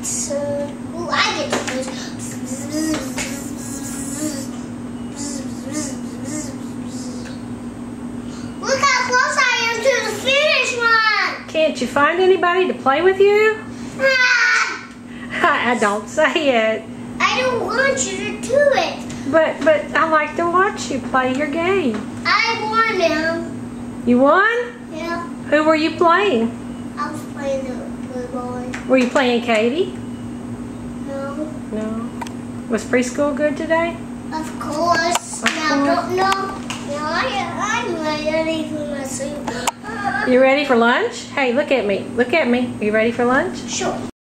Ooh, I get to push. Look how close I am to the finish line. Can't you find anybody to play with you? Ah, I don't say it. I don't want you to do it. But I like to watch you play your game. I won now. You won? Yeah. Who were you playing? I was playing the blue boy. Were you playing Katie? No. No. Was preschool good today? Of course. Now don't know. Now I'm ready for my soup. You ready for lunch? Hey, look at me. Look at me. You ready for lunch? Sure.